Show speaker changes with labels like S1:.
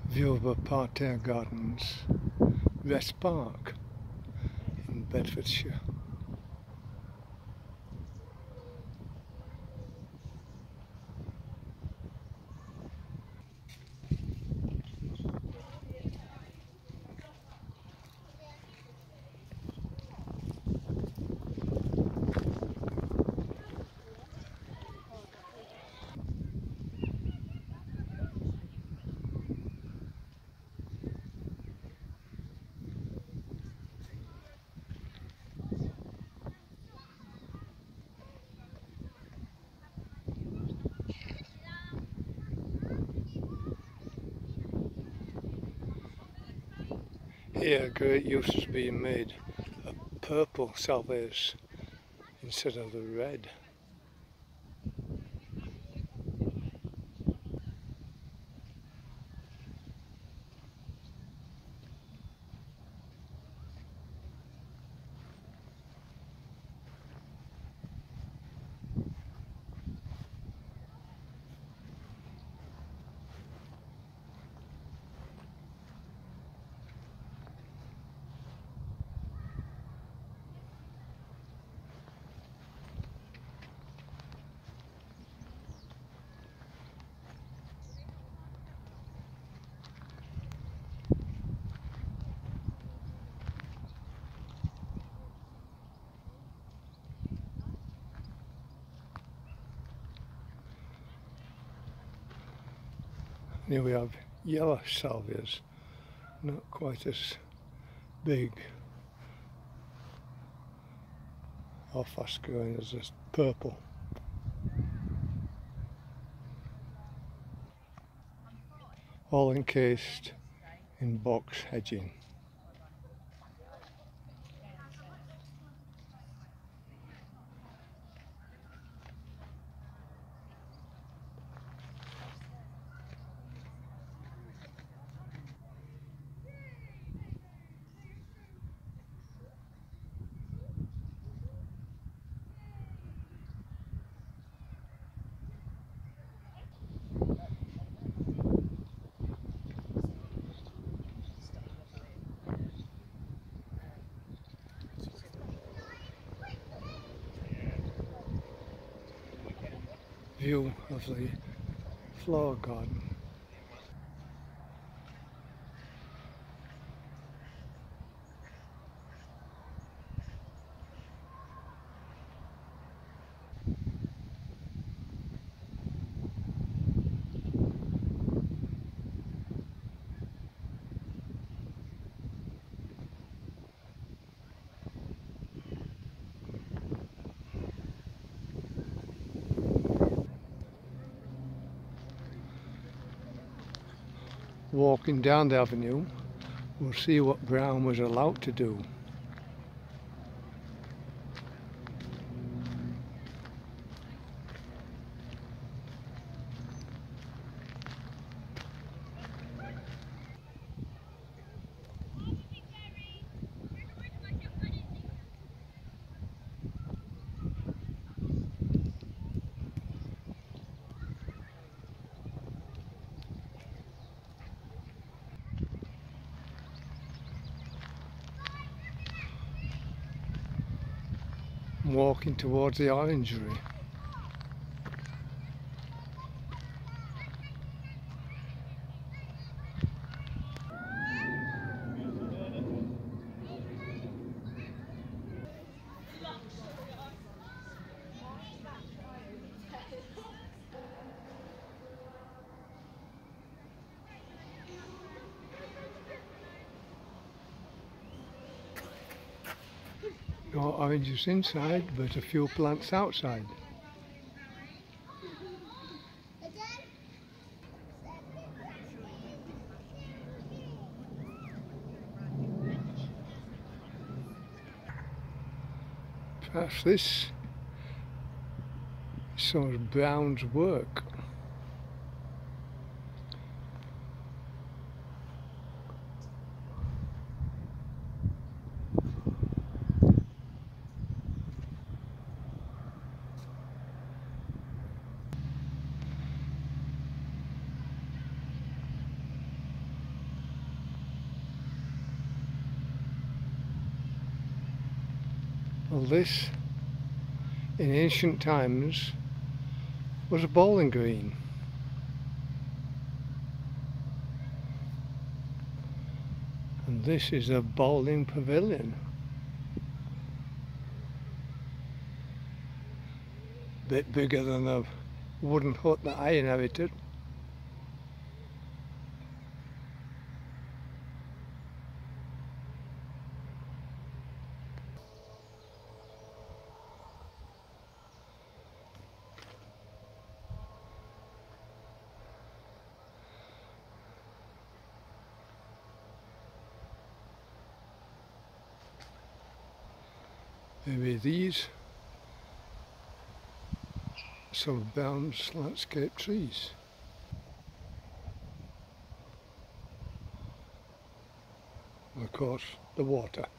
S1: View of a parterre gardens, Wrest Park in Bedfordshire. Here great use is being made of purple salvias instead of the red. Here we have yellow salvias, not quite as big or fast growing as this purple. All encased in box hedging. View of the flower garden. Walking down the avenue, we'll see what Brown was allowed to do. Walking towards the orangery. No oranges inside, but a few plants outside. Perhaps this is some of Brown's work. Well, this in ancient times was a bowling green. And this is a bowling pavilion. Bit bigger than the wooden hut that I inherited. Maybe these some Bounds landscape trees. And of course the water.